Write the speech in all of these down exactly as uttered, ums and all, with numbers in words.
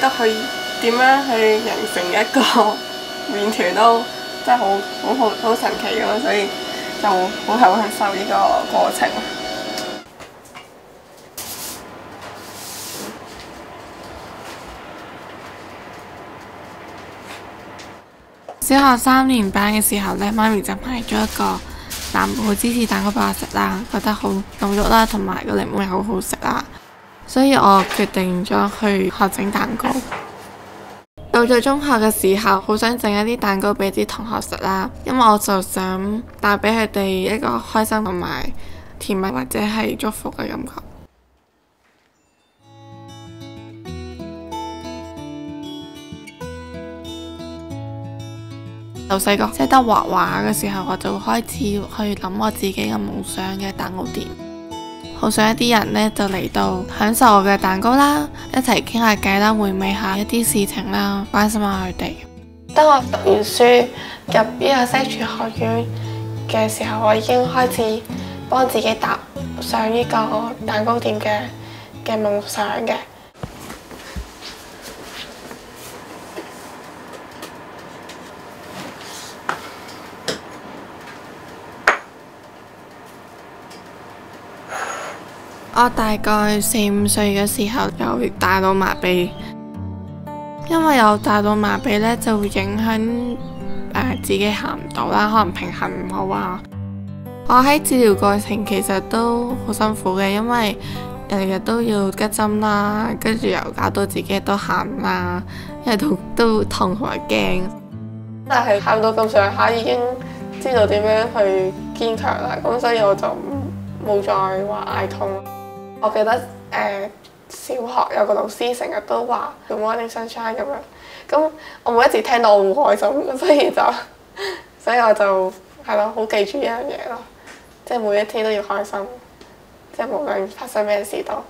到佢點樣去形成一個麵團都真係好好好好神奇咁，所以就好好享受呢個過程。小學三年班嘅時候呢，媽咪就買咗一個南部芝士蛋糕俾我食啦，覺得好濃郁啦，同埋個檸檬又好好食啦，所以我決定咗去學整蛋糕。到咗中學嘅時候，好想整一啲蛋糕俾啲同學食啦，因為我就想帶俾佢哋一個開心同埋甜蜜或者係祝福嘅感覺。由細個識得畫畫嘅時候，我就開始去諗我自己嘅夢想嘅蛋糕店。好想一啲人呢，就嚟到享受我嘅蛋糕啦，一齊傾下偈啦，回味下一啲事情啦，關心下佢哋。當我讀完書入呢個西廚學院嘅時候，我已經開始幫自己搭上呢個蛋糕店嘅嘅夢想嘅。我大概四五歲嘅時候有大腦麻痹，因為有大腦麻痹呢，就會影響誒、呃、自己行唔到啦，可能平衡唔好啊。我喺治療過程其實都好辛苦嘅，因為日日都要拮針啦，跟住又搞到自己都喊啦，因為都都痛同埋驚。但係喊到咁上下已經知道點樣去堅強啦，咁所以我就冇再話嗌痛。我記得誒、呃、小學有個老師成日都話 Good morning sunshine 咁樣，咁我每一次聽到我好開心，所以就所以我就係咯，好記住呢樣嘢咯，即係每一天都要開心，即係無論發生咩事都。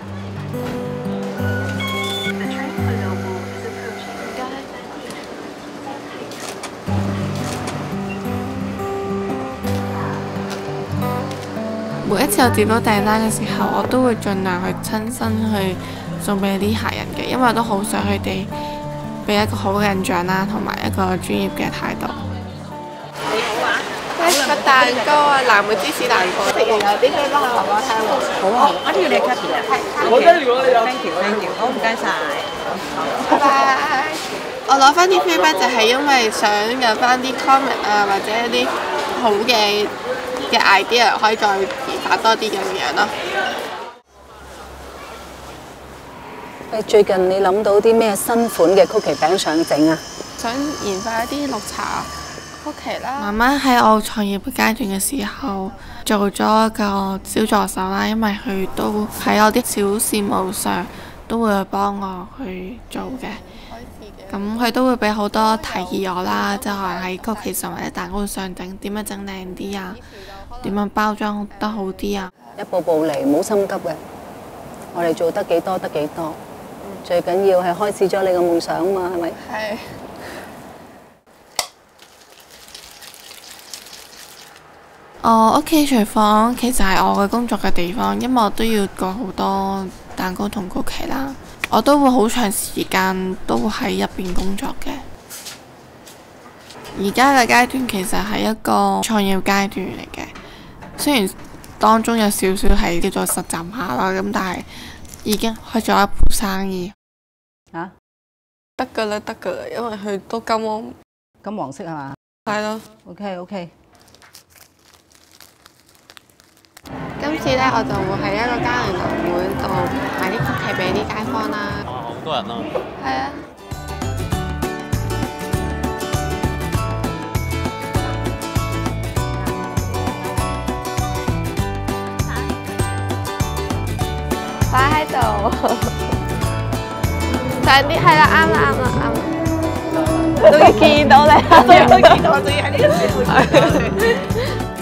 每一次我接到訂單嘅時候，我都會盡量去親身去送俾啲客人嘅，因為我都好想佢哋俾一個好嘅印象啦，同埋一個專業嘅態度。你好啊！一個蛋糕啊，藍莓芝士蛋糕。食完有啲咩幫我講講聽喎？好啊！我呢個你 cut 嘅。係。我跟住我哋有。Thank you，thank you，好唔該晒。拜拜。我攞翻啲 feedback就係因為想有翻啲 comment 啊，或者一啲好嘅嘅 idea 可以再研發多啲咁樣咯。 誒，最近你諗到啲咩新款嘅曲奇餅想整啊？ 想研發一啲綠茶曲奇啦。媽媽喺我創業嘅階段嘅時候做咗一個小助手啦，因為佢都喺我啲小事務上都會幫我去做嘅。咁佢都會俾好多提議我啦，即係可能喺曲奇上或者蛋糕上整點樣整靚啲啊，點樣包裝得好啲啊。 一步步嚟，唔好心急嘅。我哋做得幾多得幾多，嗯、最緊要係開始咗你個夢想啊嘛，係咪？係。我屋企廚房其實係我嘅工作嘅地方，因為我都要過好多蛋糕同曲奇啦。我都會好長時間都喺入邊工作嘅。而家嘅階段其實係一個創業階段嚟嘅，雖然當中有少少係叫做實習下啦，咁但係已經開咗一盤生意。 嚇？ 得㗎啦，得㗎啦，因為佢都金黃金黃色係嘛？ 係咯。 OK OK。 今次咧，我就會喺一個家庭樓會度買啲曲奇俾啲街坊啦。 哦，好多人咯。 係啊。擺喺度。上啲係啦，啱啦，啱啦，啱啦。終於見到你啦！終於見到我，終於喺呢個時候見到你。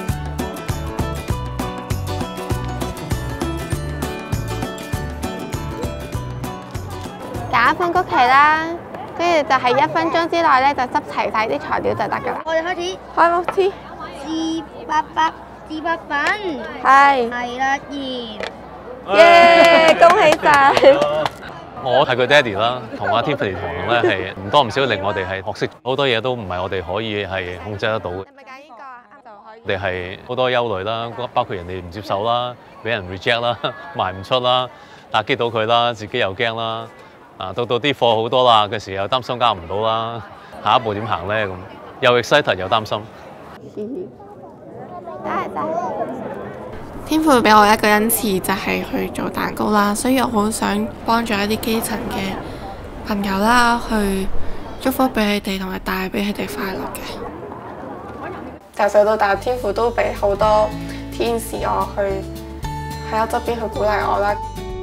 揀一份曲奇啦，跟住就係一分鐘之內咧就執齊晒啲材料就得㗎啦。 我哋開始。 開幕先。 自八百自八粉。 係。 係啦，鹽。 耶！恭喜晒！ 我係佢爹哋啦，同阿 Tiffany 同行咧係唔多唔少令我哋係學識好多嘢，都唔係我哋可以係控制得到嘅。 係咪揀呢個啊？啱就可以。 我哋係好多憂慮啦，包括人哋唔接受啦，俾人 reject 啦，賣唔出啦，打擊到佢啦，自己又驚啦。啊，到到啲貨好多啦嘅時候，又擔心交唔到啦，下一步點行咧咁，又 excited 又擔心。 天父俾我一個恩賜就係去做蛋糕啦，所以我好想幫助一啲基層嘅朋友啦，去祝福俾佢哋同埋帶俾佢哋快樂嘅。由細到大，天父都俾好多天使我去喺我側邊去鼓勵我啦。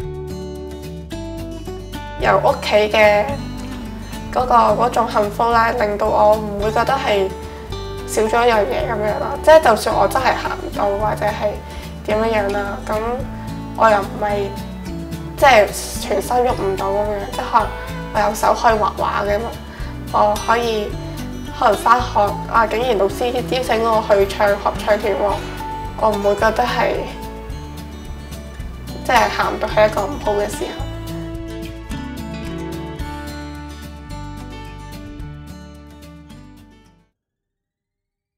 由屋企嘅嗰個嗰種幸福啦，令到我唔會覺得係少咗一樣嘢咁樣咯。即係就算我真係行唔到或者係點樣樣啦，咁我又唔係即係全身喐唔到咁樣，即係可能我有手可以畫畫嘅嘛，我可以可能返學啊，竟然老師邀請我去唱合唱團喎，我唔會覺得係即係行唔到係一個唔好嘅時候。